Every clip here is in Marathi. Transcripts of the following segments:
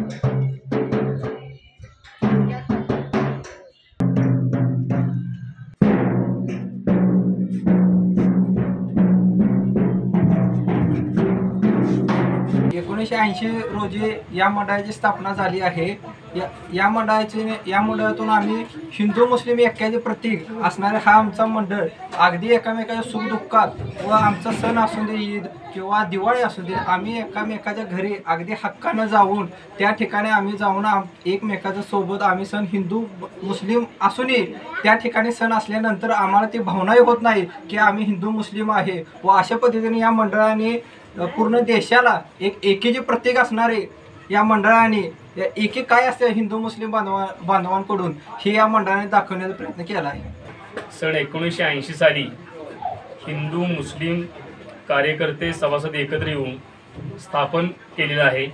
1980 रोजी या मंडळाची स्थापना झाली आहे। या मंडळातून आम्ही हिंदू मुस्लिम ऐक्याचे प्रतीक असणारे हा आमचा मंडळ अगदी एकमेकाच्या सुखदुःखात व आमचा सण असू दे, ईद किंवा दिवाळी असू दे, आम्ही एकमेकाच्या घरी अगदी हक्कानं जाऊन त्या ठिकाणी आम्ही जाऊन एकमेकाच्या सोबत आम्ही सण हिंदू मुस्लिम असूनही त्या ठिकाणी सण असल्यानंतर आम्हाला ती भावनाही होत नाही की आम्ही हिंदू मुस्लिम आहे। व अशा पद्धतीने या मंडळाने पूर्ण देशाला एकीचे प्रतीक असणारे या मंडळाने एकी काय असते हिंदू मुस्लिम बांधवांकडून हे या मंडळाने दाखवण्याचा प्रयत्न केला आहे। सन 1980 साली हिंदू मुस्लिम कार्यकर्ते सभासद एकत्र येऊन स्थापन केलेलं आहे।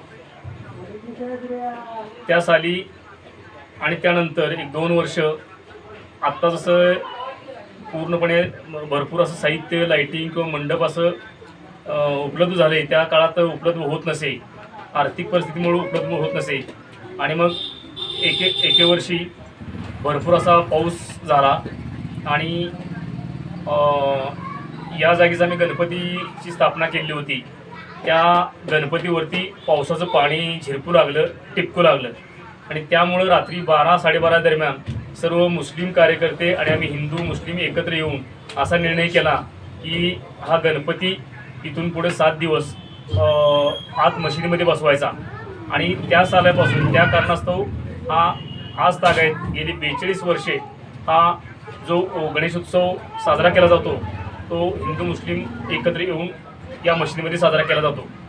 त्या साली आणि त्यानंतर 1-2 वर्ष आत्ता जसं पूर्णपणे भरपूर असं साहित्य, लाईटिंग किंवा मंडप असं उपलब्ध झाले, त्या काळात उपलब्ध होत नसे, आर्थिक परिस्थितीमुळे उपलब्ध होत नसे। आणि मग एके वर्षी भरपूर असा पाऊस झाला आणि या जागीच आम्ही गणपतीची स्थापना केली होती। त्या गणपतीवरती पावसाचं पाणी झिरपू लागलं, टिपकू लागलं आणि त्यामुळे रात्री 12-12:30 दरम्यान सर्व मुस्लिम कार्यकर्ते आणि आम्ही हिंदू मुस्लिम एकत्र येऊन असा निर्णय केला की हा गणपती इथून पुढे 7 दिवस आत मशिदीमध्ये बसवायचा। आणि त्या सालापासून त्या कारणास्तव आज तागायत गेली 42 वर्षे हा जो गणेशोत्सव साजरा केला जातो तो हिंदू मुस्लिम एकत्र येऊन या मशिदीमध्ये साजरा केला जातो।